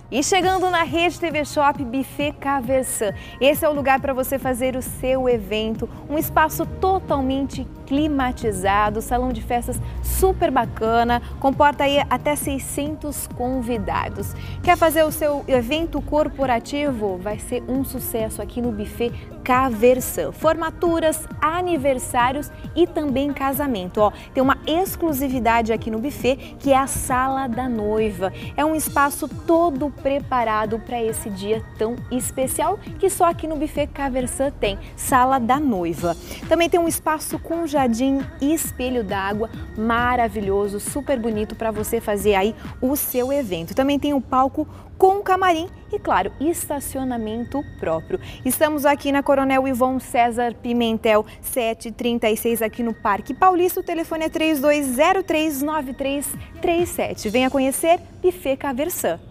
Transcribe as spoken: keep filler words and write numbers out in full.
E chegando na Rede T V Shop Buffet Caversan, esse é o lugar para você fazer o seu evento, um espaço totalmente climatizado, salão de festas super bacana, comporta aí até seiscentos convidados. Quer fazer o seu evento corporativo? Vai ser um sucesso aqui no Buffet Caversan. Formaturas, aniversários e também casamento. Ó, tem uma exclusividade aqui no buffet que é a Sala da Noiva. É um espaço todo preparado para esse dia tão especial que só aqui no Buffet Caversan tem. Sala da Noiva. Também tem um espaço com jardim e espelho d'água maravilhoso, super bonito para você fazer aí o seu evento. Também tem um palco com camarim e, claro, estacionamento próprio. Estamos aqui na Coronel Ivon César Pimentel, setecentos e trinta e seis, aqui no Parque Paulista. O telefone é três dois zero três nove três três sete. Venha conhecer Buffet Caversan.